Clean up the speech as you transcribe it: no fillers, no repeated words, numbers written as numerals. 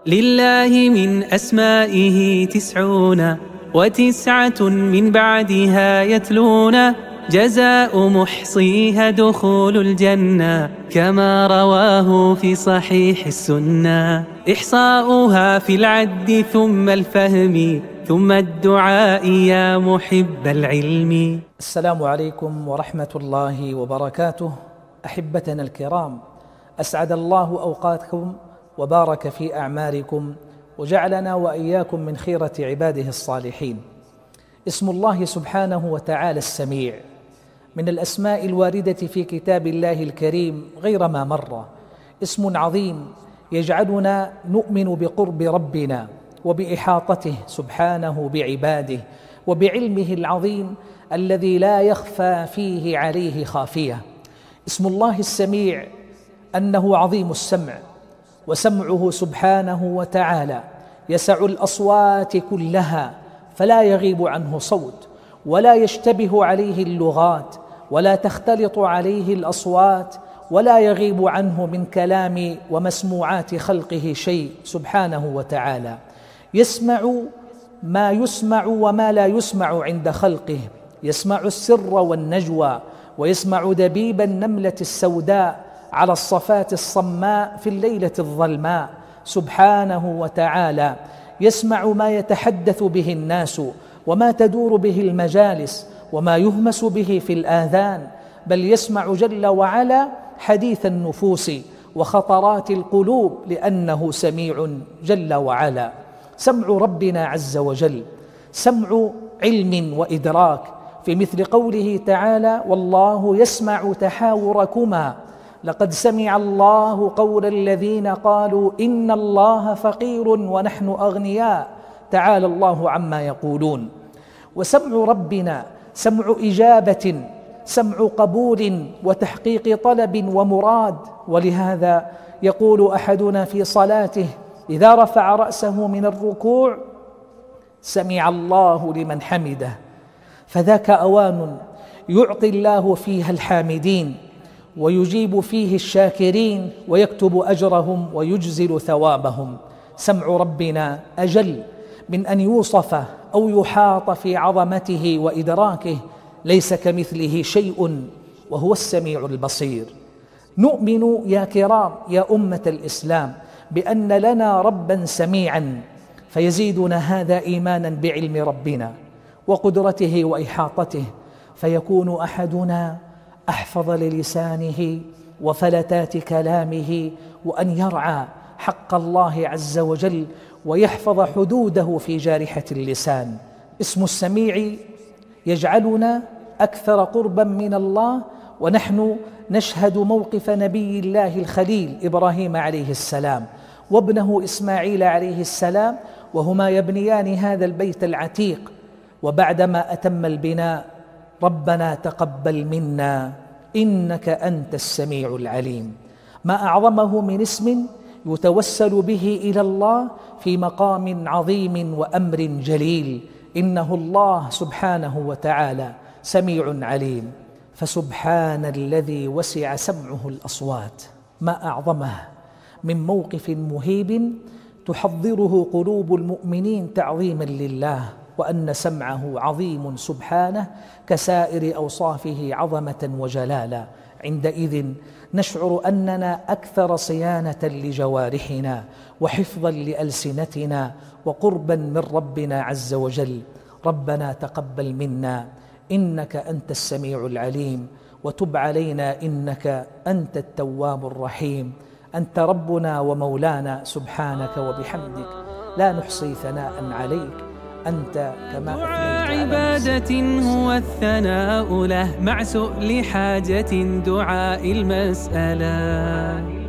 لله من أسمائه 99 من بعدها يتلون، جزاء محصيها دخول الجنة كما رواه في صحيح السنة. إحصاؤها في العد ثم الفهم ثم الدعاء يا محب العلم. السلام عليكم ورحمة الله وبركاته. أحبتنا الكرام، أسعد الله أوقاتكم وبارك في أعماركم وجعلنا وإياكم من خيرة عباده الصالحين. اسم الله سبحانه وتعالى السميع من الأسماء الواردة في كتاب الله الكريم غير ما مر، اسم عظيم يجعلنا نؤمن بقرب ربنا وبإحاطته سبحانه بعباده وبعلمه العظيم الذي لا يخفى فيه عليه خافية. اسم الله السميع أنه عظيم السمع، وسمعه سبحانه وتعالى يسع الأصوات كلها، فلا يغيب عنه صوت ولا يشتبه عليه اللغات ولا تختلط عليه الأصوات ولا يغيب عنه من كلام ومسموعات خلقه شيء سبحانه وتعالى. يسمع ما يسمع وما لا يسمع عند خلقه، يسمع السر والنجوى، ويسمع دبيب النملة السوداء على الصفات الصماء في الليلة الظلماء سبحانه وتعالى. يسمع ما يتحدث به الناس وما تدور به المجالس وما يهمس به في الآذان، بل يسمع جل وعلا حديث النفوس وخطرات القلوب لأنه سميع جل وعلا. سمع ربنا عز وجل سمع علم وإدراك، في مثل قوله تعالى: والله يسمع تحاوركما لقد سمع الله قول الذين قالوا إن الله فقير ونحن أغنياء تعالى الله عما يقولون. وسمع ربنا سمع إجابة، سمع قبول وتحقيق طلب ومراد. ولهذا يقول أحدنا في صلاته إذا رفع رأسه من الركوع: سمع الله لمن حمده. فذاك أوان يعطي الله فيها الحامدين ويجيب فيه الشاكرين ويكتب أجرهم ويجزل ثوابهم. سمع ربنا أجل من أن يوصف أو يحاط في عظمته وإدراكه، ليس كمثله شيء وهو السميع البصير. نؤمن يا كرام يا أمة الإسلام بأن لنا ربا سميعا، فيزيدنا هذا إيمانا بعلم ربنا وقدرته وإحاطته، فيكون أحدنا أحفظ للسانه وفلتات كلامه، وأن يرعى حق الله عز وجل ويحفظ حدوده في جارحة اللسان. اسم السميع يجعلنا أكثر قربا من الله، ونحن نشهد موقف نبي الله الخليل إبراهيم عليه السلام وابنه إسماعيل عليه السلام، وهما يبنيان هذا البيت العتيق، وبعدما أتم البناء: ربنا تقبل منا إنك أنت السميع العليم. ما أعظمه من اسم يتوسل به إلى الله في مقام عظيم وأمر جليل، إنه الله سبحانه وتعالى سميع عليم. فسبحان الذي وسع سمعه الأصوات. ما أعظمه من موقف مهيب تحضره قلوب المؤمنين تعظيما لله، وأن سمعه عظيم سبحانه كسائر أوصافه عظمة وجلالا. عندئذ نشعر أننا أكثر صيانة لجوارحنا وحفظا لألسنتنا وقربا من ربنا عز وجل. ربنا تقبل منا إنك أنت السميع العليم، وتب علينا إنك أنت التواب الرحيم. أنت ربنا ومولانا سبحانك وبحمدك، لا نحصي ثناء عليك، أنت كما دعاء عبادة هو الثناء له، مع سؤل حاجة دعاء المسألة.